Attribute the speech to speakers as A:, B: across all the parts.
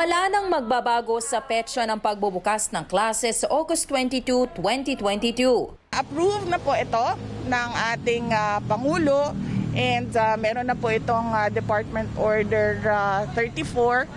A: Wala nang magbabago sa petsa ng pagbubukas ng klase sa August 22, 2022.
B: Approve na po ito ng ating Pangulo and meron na po itong Department Order 34.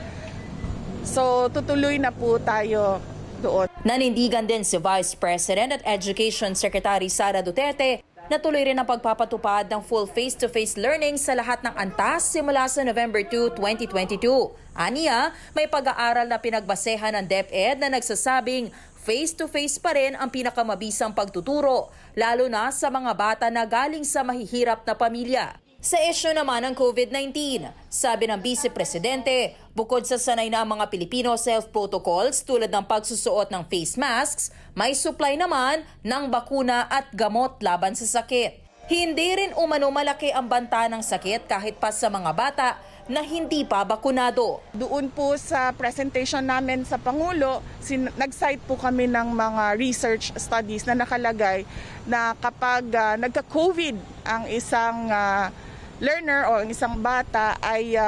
B: So tutuloy na po tayo doon.
A: Nanindigan din si Vice President at Education Secretary Sara Duterte na tuloy rin ang pagpapatupad ng full face-to-face learning sa lahat ng antas simula sa November 2, 2022. Aniya, may pag-aaral na pinagbasehan ng DepEd na nagsasabing face-to-face pa rin ang pinakamabisang pagtuturo, lalo na sa mga bata na galing sa mahihirap na pamilya. Sa isyu naman ng COVID-19, sabi ng Vice Presidente, bukod sa sanay na ang mga Pilipino sa health protocols tulad ng pagsusuot ng face masks, may supply naman ng bakuna at gamot laban sa sakit. Hindi rin umano malaki ang banta ng sakit kahit pa sa mga bata na hindi pa bakunado.
B: Doon po sa presentation namin sa Pangulo, nag-cite po kami ng mga research studies na nakalagay na kapag nagka-COVID ang isang learner o ang isang bata ay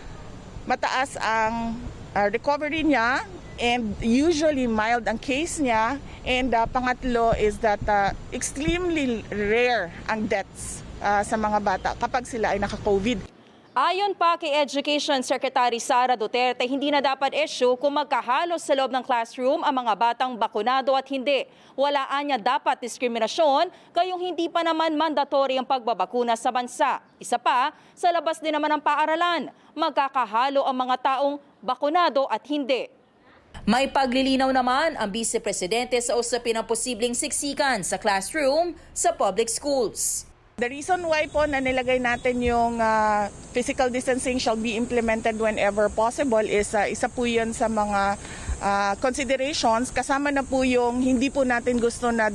B: mataas ang recovery niya and usually mild ang case niya. And pangatlo is that extremely rare ang deaths sa mga bata kapag sila ay naka-COVID.
A: Ayon pa kay Education Secretary Sara Duterte, hindi na dapat issue kung magkahalo sa loob ng classroom ang mga batang bakunado at hindi. Walaan niya dapat diskriminasyon, kayong hindi pa naman mandatory ang pagbabakuna sa bansa. Isa pa, sa labas din naman ng paaralan, magkakahalo ang mga taong bakunado at hindi. May paglilinaw naman ang Vice Presidente sa usapin ng posibleng siksikan sa classroom sa public schools.
B: The reason why po na nilagay natin yung physical distancing shall be implemented whenever possible is isa po yun sa mga considerations. Kasama na po yung hindi po natin gusto na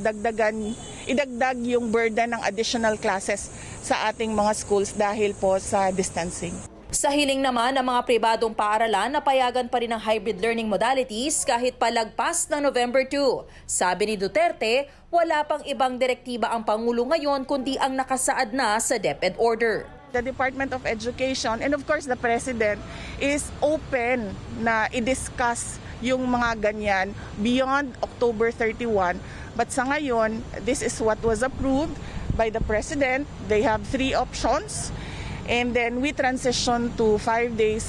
B: idagdag yung burden ng additional classes sa ating mga schools dahil po sa distancing.
A: Sa hiling naman ng mga pribadong paaralan, napayagan pa rin ang hybrid learning modalities kahit palagpas ng November 2. Sabi ni Duterte, wala pang ibang direktiba ang Pangulo ngayon kundi ang nakasaad na sa DepEd order.
B: The Department of Education and of course the President is open na i-discuss yung mga ganyan beyond October 31. But sa ngayon, this is what was approved by the President. They have 3 options. And then we transition to 5 days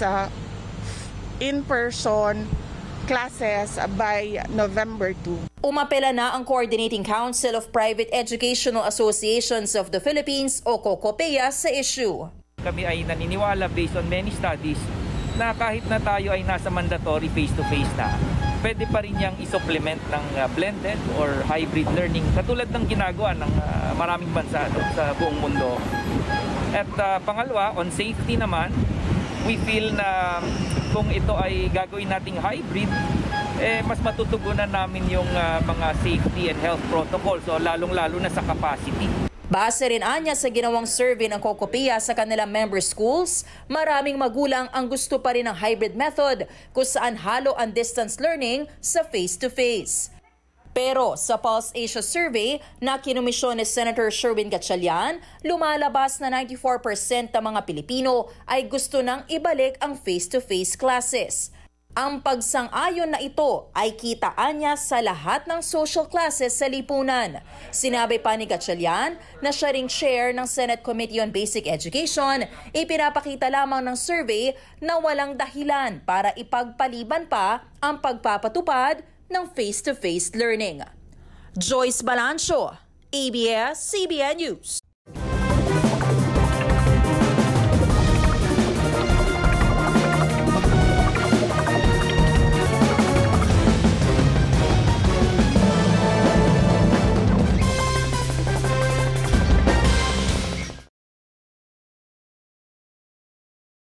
B: in-person classes by November 2.
A: Umapela na ang Coordinating Council of Private Educational Associations of the Philippines o COCOPEA sa issue.
C: Kami ay naniniwala based on many studies na kahit na tayo ay nasa mandatory face-to-face na, pwede pa rin niyang isupplement ng blended or hybrid learning katulad ng ginagawa ng maraming bansa sa buong mundo. At pangalawa, on safety naman, we feel na kung ito ay gagawin nating hybrid, mas matutugunan namin yung mga safety and health protocols, so lalong-lalo na sa capacity.
A: Base rin anya sa ginawang survey ng COCOPEA sa kanilang member schools, maraming magulang ang gusto pa rin ng hybrid method kung saan halo ang distance learning sa face-to-face. Pero sa Pulse Asia survey na kinumisyon ni Senator Sherwin Gatchalian, lumalabas na 94% ng mga Pilipino ay gusto nang ibalik ang face-to-face classes. Ang pagsang-ayon na ito ay kitaan niya sa lahat ng social classes sa lipunan. Sinabi pa ni Gatchalian na siya ring chair ng Senate Committee on Basic Education, ipinapakita lamang ng survey na walang dahilan para ipagpaliban pa ang pagpapatupad ng face-to-face learning. Joyce Balancio, ABS-CBN News.